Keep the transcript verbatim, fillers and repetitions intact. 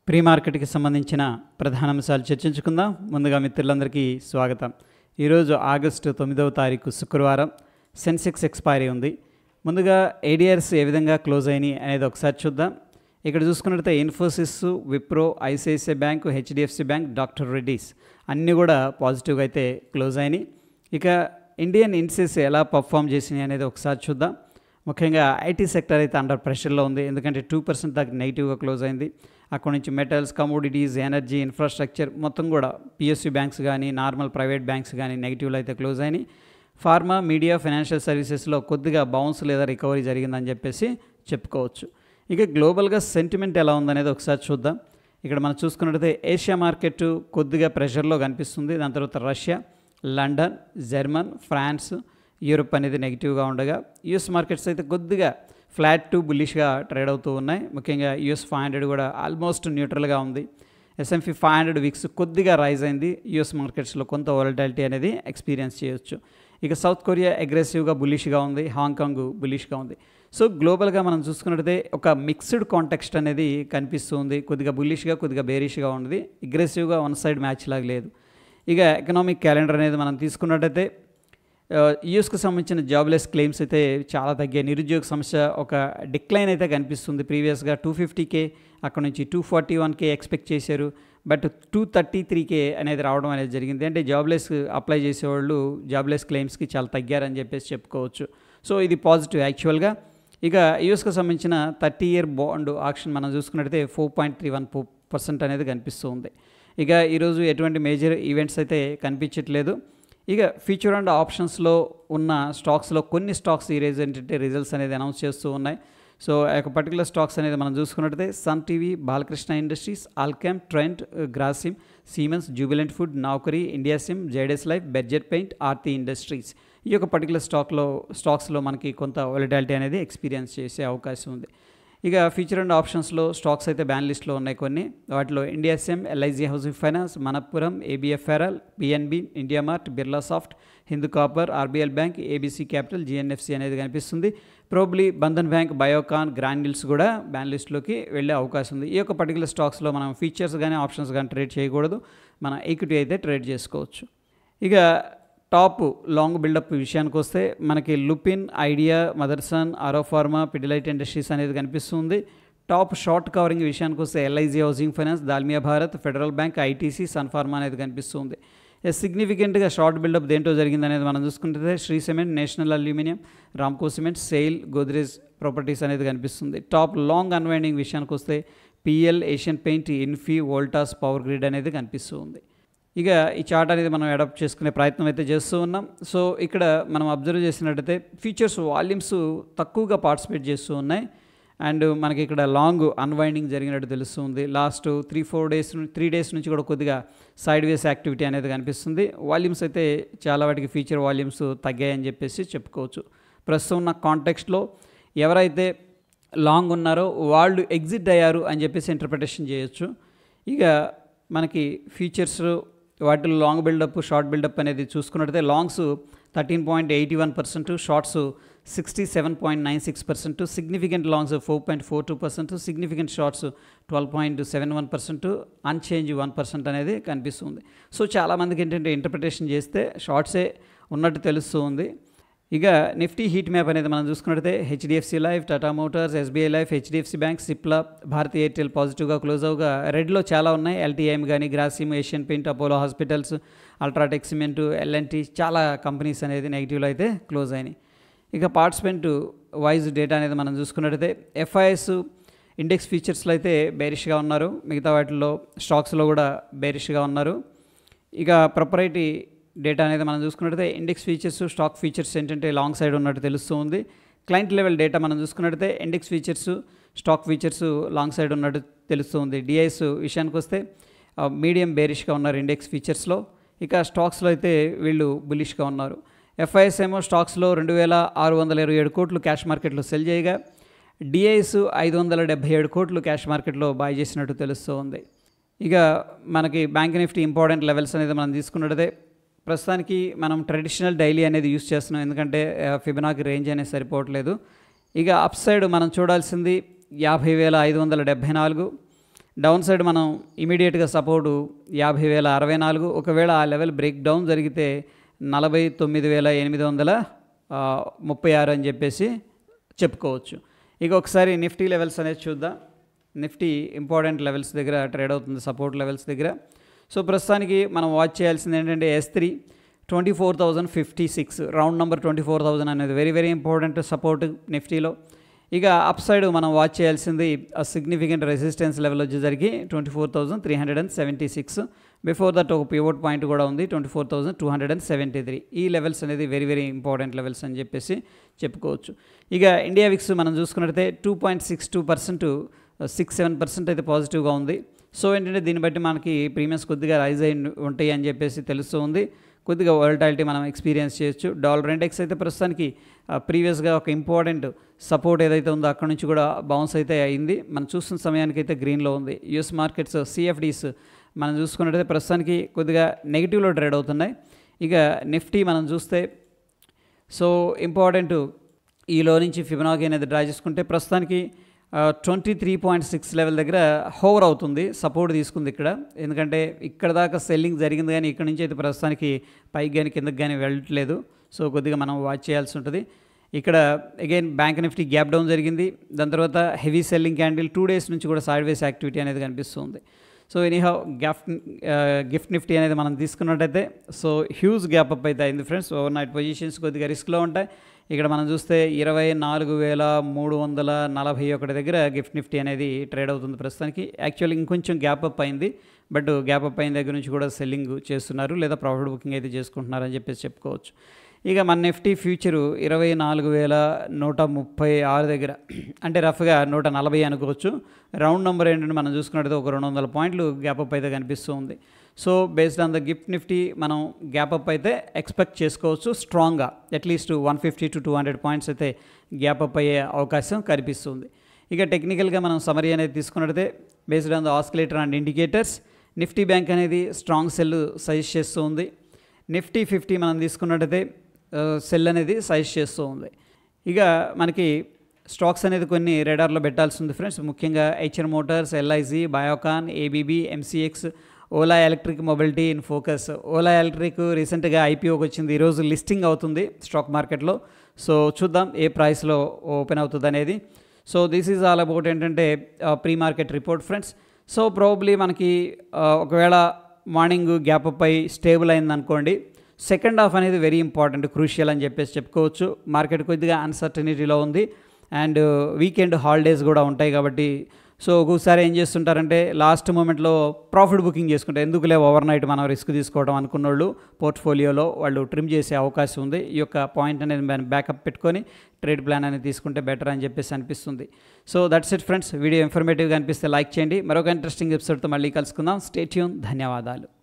Pre మార్కెట్కి సంబంధించిన ప్రధాన అంశాలు చర్చించుకుందాం. ముందుగా మిత్రులందరికీ స్వాగతం. ఈరోజు ఆగస్టు తొమ్మిదవ తారీఖు శుక్రవారం. సెన్సెక్స్ ఎక్స్పైరీ ఉంది. ముందుగా ఏడిఆర్స్ ఏ విధంగా క్లోజ్ అయినాయి అనేది ఒకసారి చూద్దాం. ఇక్కడ చూసుకున్నట్లయితే Infosys, Wipro, ICICI bank, HDFC bank, doctor Reddy's అన్నీ కూడా పాజిటివ్గా అయితే క్లోజ్ అయినాయి. ఇక ఇండియన్ ఇండిసెస్ ఎలా పర్ఫామ్ చేసినాయి అనేది ఒకసారి చూద్దాం. ముఖ్యంగా ఐటీ సెక్టర్ అయితే అండర్ ప్రెషర్లో ఉంది, ఎందుకంటే టూ పర్సెంట్ దాకా నెగిటివ్గా క్లోజ్ అయింది. అక్కడ నుంచి మెటల్స్, కమోడిటీస్, ఎనర్జీ, ఇన్ఫ్రాస్ట్రక్చర్ మొత్తం కూడా పిఎస్యూ బ్యాంక్స్ కానీ నార్మల్ ప్రైవేట్ బ్యాంక్స్ కానీ నెగిటివ్లో అయితే క్లోజ్ అయినాయి. ఫార్మా, మీడియా, ఫైనాన్షియల్ సర్వీసెస్లో కొద్దిగా బౌన్స్ లేదా రికవరీ జరిగిందని చెప్పేసి చెప్పుకోవచ్చు. ఇక గ్లోబల్గా సెంటిమెంట్ ఎలా ఉందనేది ఒకసారి చూద్దాం. ఇక్కడ మనం చూసుకున్నట్లయితే ఏషియా మార్కెట్ కొద్దిగా ప్రెషర్లో కనిపిస్తుంది. దాని తర్వాత Russia, London, German, France, Europe అనేది నెగిటివ్గా ఉండగా యూఎస్ మార్కెట్స్ అయితే కొద్దిగా ఫ్లాట్ టు బుల్లిష్గా ట్రేడ్ అవుతూ ఉన్నాయి. ముఖ్యంగా యూఎస్ ఫైవ్ హండ్రెడ్ కూడా ఆల్మోస్ట్ న్యూట్రల్గా ఉంది. ఎస్ఎంపీ ఫైవ్ హండ్రెడ్ వీక్స్ కొద్దిగా రైజ్ అయింది. యూఎస్ మార్కెట్స్లో కొంత వాలటాలిటీ అనేది ఎక్స్పీరియన్స్ చేయొచ్చు. ఇక సౌత్ కొరియా అగ్రెసివ్గా బుల్లిష్గా ఉంది, హాంకాంగ్ బుల్లిష్గా ఉంది. సో గ్లోబల్గా మనం చూసుకున్నట్లయితే ఒక మిక్స్డ్ కాంటెక్స్ట్ అనేది కనిపిస్తుంది. కొద్దిగా బుల్లిష్గా, కొద్దిగా బేరిష్గా ఉంది. అగ్రెసివ్గా వన్ సైడ్ మ్యాచ్ లాగా లేదు. ఇక ఎకనామిక్ క్యాలెండర్ అనేది మనం తీసుకున్నట్టయితే యూఎస్కి సంబంధించిన జాబ్లెస్ క్లెయిమ్స్ అయితే చాలా తగ్గాయి. నిరుద్యోగ సమస్య ఒక డిక్లైన్ అయితే కనిపిస్తుంది. ప్రీవియస్గా టూ ఫిఫ్టీ కే అక్కడ నుంచి two forty one K expect చేశారు, but two thirty three K అనేది రావడం అనేది జరిగింది. అంటే జాబ్లెస్ అప్లై చేసేవాళ్ళు జాబ్లెస్ క్లెయిమ్స్కి చాలా తగ్గారని చెప్పేసి చెప్పుకోవచ్చు. సో ఇది పాజిటివ్ యాక్చువల్గా. ఇక యూఎస్కి సంబంధించిన థర్టీ ఇయర్ బాండ్ ఆక్షన్ మనం చూసుకున్నట్టయితే four point three one percent అనేది కనిపిస్తుంది. ఇక ఈరోజు ఎటువంటి మేజర్ ఈవెంట్స్ అయితే కనిపించట్లేదు. ఇక ఫ్యూచర్ అండ్ ఆప్షన్స్లో ఉన్న స్టాక్స్లో కొన్ని స్టాక్స్ ఈరోజు ఏంటంటే రిజల్ట్స్ అనేది అనౌన్స్ చేస్తూ ఉన్నాయి. సో ఒక పర్టికులర్ స్టాక్స్ అనేది మనం చూసుకున్నట్టయితే Sun TV, Balkrishna industries, Alkem, Trent, Grasim, Siemens, Jubilant food, Naukri, India Cem, Zydus life, Berger paint, Aarti industries ఈ యొక్క పర్టికులర్ స్టాక్లో స్టాక్స్లో మనకి కొంత వాలటాలిటీ అనేది ఎక్స్పీరియన్స్ చేసే అవకాశం ఉంది. ఇక ఫ్యూచర్ అండ్ ఆప్షన్స్లో స్టాక్స్ అయితే బ్యాన్ లిస్ట్లో ఉన్నాయి కొన్ని. వాటిలో India Cem, LIC housing finance, Manappuram, ABFRL, PNB, India Mart, Birla soft, Hindu copper, RBL bank, ABC capital, GNFC అనేది కనిపిస్తుంది. Probably Bandhan bank, Biocon, Granules కూడా బ్యాన్ లిస్ట్లోకి వెళ్ళే అవకాశం ఉంది. ఈ యొక్క పర్టికులర్ స్టాక్స్లో మనం ఫీచర్స్ కానీ ఆప్షన్స్ కానీ ట్రేడ్ చేయకూడదు. మన ఈక్విటీ అయితే ట్రేడ్ చేసుకోవచ్చు. ఇక టాప్ లాంగ్ బిల్డప్ విషయానికి వస్తే మనకి లుపిన్, ఐడియా, మదర్సన్, ఆరోఫార్మా, పిడిలైట్ ఇండస్ట్రీస్ అనేది కనిపిస్తుంది. టాప్ షార్ట్ కవరింగ్ విషయానికి వస్తే LIC housing finance, Dalmia Bharat, federal bank, ITC, Sun Pharma అనేది కనిపిస్తుంది. సిగ్నిఫికెంట్గా షార్ట్ బిల్డప్ దేంట్లో జరిగింది అనేది మనం చూసుకుంటే Shree cement, national aluminium, Ramco cement, SAIL, Godrej properties అనేది కనిపిస్తుంది. టాప్ లాంగ్ అన్వైండింగ్ విషయానికి వస్తే PI, Asian paint, Infy, Voltas, power grid అనేది కనిపిస్తుంది. ఇక ఈ చార్ట్ అనేది మనం అడాప్ట్ చేసుకునే ప్రయత్నం అయితే చేస్తూ ఉన్నాం. సో ఇక్కడ మనం అబ్జర్వ్ చేసినట్టయితే ఫీచర్స్ వాల్యూమ్స్ తక్కువగా పార్టిసిపేట్ చేస్తూ ఉన్నాయి. అండ్ మనకి ఇక్కడ లాంగ్ అన్వైండింగ్ జరిగినట్టు తెలుస్తుంది. Last three four days three days నుంచి కూడా కొద్దిగా సైడ్ వేస్ యాక్టివిటీ అనేది కనిపిస్తుంది. వాల్యూమ్స్ అయితే చాలా వాటికి ఫీచర్ వాల్యూమ్స్ తగ్గాయని చెప్పేసి చెప్పుకోవచ్చు. ప్రస్తుతం ఉన్న కాంటెక్స్ట్లో ఎవరైతే లాంగ్ ఉన్నారో వాళ్ళు ఎగ్జిట్ అయ్యారు అని చెప్పేసి ఇంటర్ప్రిటేషన్ చేయొచ్చు. ఇక మనకి ఫీచర్స్ వాటిలో లాంగ్ బిల్డప్, షార్ట్ బిల్డప్ అనేది చూసుకున్నట్టయితే longs thirteen point eighty one percent, shorts sixty seven point nine six percent, significant longs four point four two percent, significant shorts twelve point seven one percent, unchanged one percent అనేది కనిపిస్తుంది. So చాలామందికి ఏంటంటే interpretation చేస్తే షార్ట్సే ఉన్నట్టు తెలుస్తుంది. ఇక Nifty heat map అనేది మనం చూసుకున్నట్టయితే HDFC life, Tata motors, SBI life, HDFC bank, Cipla, Bharti Airtel పాజిటివ్గా క్లోజ్ అవగా రెడ్లో చాలా ఉన్నాయి. ఎల్టీఐఎం కానీ, Grasim, Asian paint, Apollo hospitals, UltraTech cement, L&T చాలా కంపెనీస్ అనేది నెగిటివ్లో అయితే క్లోజ్ అయినాయి. ఇక పార్టిసిపెంట్ వైజ్ డేటా అనేది మనం చూసుకున్నట్టయితే ఎఫ్ఐఎస్ ఇండెక్స్ ఫీచర్స్లో అయితే బేరిష్గా ఉన్నారు. మిగతా వాటిల్లో స్టాక్స్లో కూడా బేరిష్గా ఉన్నారు. ఇక ప్రొపరైటీ డేటా అనేది మనం చూసుకున్నట్టయితే ఇండెక్స్ ఫీచర్స్, స్టాక్ ఫీచర్స్ ఏంటంటే లాంగ్ సైడ్ ఉన్నట్టు తెలుస్తుంది. క్లయింట్ లెవెల్ డేటా మనం చూసుకున్నట్టయితే index futures, stock futures long side ఉన్నట్టు తెలుస్తుంది. డిఐస్ విషయానికి వస్తే మీడియం బేరిష్గా ఉన్నారు ఇండెక్స్ ఫీచర్స్లో. ఇక స్టాక్స్లో అయితే వీళ్ళు బులిష్గా ఉన్నారు. ఎఫ్ఐఎస్ ఏమో స్టాక్స్లో రెండు వేల ఆరు వందల ఇరవై ఏడు కోట్లు క్యాష్ మార్కెట్లో సెల్ చేయగా డిఐస్ ఐదు వందల డెబ్బై ఏడు కోట్లు క్యాష్ మార్కెట్లో బాయ్ చేసినట్టు తెలుస్తుంది. ఇక మనకి బ్యాంక్ నిఫ్టీ ఇంపార్టెంట్ లెవెల్స్ అనేది మనం తీసుకున్నట్టయితే ప్రస్తుతానికి మనం ట్రెడిషనల్ డైలీ అనేది యూస్ చేస్తున్నాం, ఎందుకంటే ఫిబొనాకీ రేంజ్ అనేది సరిపోవట్లేదు. ఇక అప్ సైడ్ మనం చూడాల్సింది యాభై వేల ఐదు వందల డెబ్బై నాలుగు, డౌన్ సైడ్ మనం ఇమీడియట్గా సపోర్టు యాభై వేల అరవై నాలుగు, ఒకవేళ ఆ లెవెల్ బ్రేక్ డౌన్ జరిగితే నలభై తొమ్మిది వేల ఎనిమిది వందల ముప్పై ఆరు అని చెప్పేసి చెప్పుకోవచ్చు. ఇక ఒకసారి నిఫ్టీ లెవెల్స్ అనేది చూద్దాం. నిఫ్టీ ఇంపార్టెంట్ లెవెల్స్ దగ్గర ట్రేడ్ అవుతుంది, సపోర్ట్ లెవెల్స్ దగ్గర. సో ప్రస్తుతానికి మనం వాచ్ చేయాల్సింది ఏంటంటే S three twenty four thousand fifty six round number twenty four thousand అనేది వెరీ వెరీ ఇంపార్టెంట్ సపోర్ట్ నిఫ్టీలో. ఇక అప్ సైడ్ మనం వాచ్ చేయాల్సింది సిగ్నిఫికెంట్ రెసిస్టెన్స్ లెవెల్ వచ్చేసరికి twenty four thousand three hundred and seventy six before that ఒక pivot point కూడా ఉంది twenty four thousand two hundred and seventy three ఈ లెవెల్స్ అనేది వెరీ వెరీ ఇంపార్టెంట్ లెవెల్స్ అని చెప్పేసి చెప్పుకోవచ్చు. ఇక ఇండియా విక్స్ మనం చూసుకున్నట్టయితే two point six two percent six seven percent అయితే పాజిటివ్గా ఉంది. సో ఏంటంటే దీన్ని బట్టి మనకి ప్రీమియమ్స్ కొద్దిగా రైజ్ అయి ఉంటాయి అని చెప్పేసి తెలుస్తూ ఉంది. కొద్దిగా వోలటాలిటీ మనం ఎక్స్పీరియన్స్ చేయొచ్చు. డాలర్ ఇండెక్స్ అయితే ప్రస్తుతానికి ప్రీవియస్గా ఒక ఇంపార్టెంట్ సపోర్ట్ ఏదైతే ఉందో అక్కడ నుంచి కూడా బౌన్స్ అయితే అయింది. మనం చూస్తున్న సమయానికి అయితే గ్రీన్లో ఉంది. యుఎస్ మార్కెట్స్ సిఎఫ్డీస్ మనం చూసుకున్నట్టయితే ప్రస్తుతానికి కొద్దిగా నెగిటివ్లో ట్రేడ్ అవుతున్నాయి. ఇక నిఫ్టీ మనం చూస్తే సో ఇంపార్టెంట్ ఈలో నుంచి ఫిబొనాకీ అనేది డ్రా చేసుకుంటే ప్రస్తుతానికి twenty three point six level దగ్గర హోవర్ అవుతుంది, సపోర్ట్ తీసుకుంది ఇక్కడ. ఎందుకంటే ఇక్కడ దాకా సెల్లింగ్ జరిగింది కానీ ఇక్కడ నుంచి అయితే ప్రస్తుతానికి పైకి కానీ కిందకి కానీ వెళ్ళట్లేదు. సో కొద్దిగా మనం వాచ్ చేయాల్సి ఉంటుంది. ఇక్కడ again bank Nifty gap down జరిగింది. దాని తర్వాత heavy selling candle two days నుంచి కూడా సైడ్ వేస్ యాక్టివిటీ అనేది కనిపిస్తుంది. So anyhow gap gift Nifty అనేది మనం తీసుకున్నట్టయితే సో హ్యూజ్ గ్యాప్ అప్ అయితే అయింది ఫ్రెండ్స్. ఓవర్ నైట్ పొజిషన్స్ కొద్దిగా రిస్క్లో ఉంటాయి. ఇక్కడ మనం చూస్తే ఇరవై నాలుగు వేల మూడు వందల నలభై ఒకటి దగ్గర గిఫ్ట్ నిఫ్టీ అనేది ట్రేడ్ అవుతుంది ప్రస్తుతానికి. యాక్చువల్లీ ఇంకొంచెం గ్యాప్ అప్ అయింది, బట్ గ్యాప్ అప్ అయిన దగ్గర నుంచి కూడా సెల్లింగ్ చేస్తున్నారు లేదా ప్రాఫిట్ బుకింగ్ అయితే చేసుకుంటున్నారు అని చెప్పేసి చెప్పుకోవచ్చు. ఇక మన నిఫ్టీ ఫ్యూచరు ఇరవై నాలుగు వేల నూట ముప్పై ఆరు దగ్గర అంటే రఫ్గా నూట నలభై అనుకోవచ్చు. రౌండ్ నెంబర్ ఏంటంటే మనం చూసుకున్నట్టయితే ఒక రెండు వందల పాయింట్లు గ్యాప్ అప్ అయితే కనిపిస్తూ ఉంది. So based on the gift Nifty మనం గ్యాప్ అప్ అయితే ఎక్స్పెక్ట్ చేసుకోవచ్చు స్ట్రాంగ్గా. At least one fifty to two hundred points అయితే గ్యాప్ అప్ అయ్యే అవకాశం కనిపిస్తుంది. ఇక టెక్నికల్గా మనం సమరీ అనేది తీసుకున్నట్టయితే based on the oscillator and indicators Nifty bank అనేది స్ట్రాంగ్ సెల్ సజెస్ట్ చేస్తూ ఉంది. నిఫ్టీ ఫిఫ్టీ మనం తీసుకున్నట్టయితే సెల్ అనేది సజెస్ట్ చేస్తూ ఉంది. ఇక మనకి స్టాక్స్ అనేది కొన్ని రెడార్లో పెట్టాల్సి ఉంది ఫ్రెండ్స్. ముఖ్యంగా హెచ్ఎన్ motors, LIC, Biocon, ABB, MCX, Ola electric mobility in focus. Ola electric రీసెంట్గా ఐపీఓకి వచ్చింది, ఈరోజు లిస్టింగ్ అవుతుంది స్టాక్ మార్కెట్లో. సో చూద్దాం ఏ ప్రైస్లో ఓపెన్ అవుతుంది అనేది. So this is all about ఏంటంటే pre market report friends. So probably మనకి ఒకవేళ మార్నింగ్ గ్యాప్ అప్ అయి స్టేబుల్ అయింది అనుకోండి, సెకండ్ హాఫ్ అనేది వెరీ ఇంపార్టెంట్, క్రూషియల్ అని చెప్పేసి చెప్పుకోవచ్చు. మార్కెట్ కొద్దిగా అన్సర్టనిటీలో ఉంది అండ్ వీకెండ్ హాలిడేస్ కూడా ఉంటాయి కాబట్టి సో ఒక్కొక్కసారి ఏం చేస్తుంటారంటే లాస్ట్ మూమెంట్లో ప్రాఫిట్ బుకింగ్ చేసుకుంటారు. ఎందుకులే ఓవర్ నైట్ మనం రిస్క్ తీసుకోవడం అనుకున్న వాళ్ళు పోర్ట్ఫోలియోలో వాళ్ళు ట్రిమ్ చేసే అవకాశం ఉంది. ఈ యొక్క పాయింట్ అనేది మనం బ్యాకప్ పెట్టుకొని ట్రేడ్ ప్లాన్ అనేది తీసుకుంటే బెటర్ అని చెప్పేసి అనిపిస్తుంది. So that's it friends. Video ఇన్ఫర్మేటివ్గా అనిపిస్తే లైక్ చేయండి. మరొక ఇంట్రెస్టింగ్ ఎపిసోడ్తో మళ్ళీ కలుసుకుందాం. Stay tune. ధన్యవాదాలు.